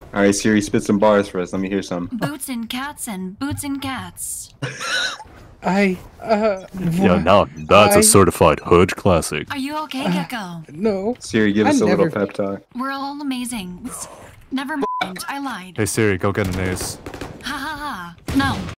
All right, Siri, spit some bars for us. Let me hear some. Boots and cats and boots and cats. Yeah, now that's a certified hood classic. Are you okay, Gecko? No. Siri, give us a little pep talk. We're all amazing. Never mind, I lied. Hey Siri, go get an ace. Ha ha ha. No.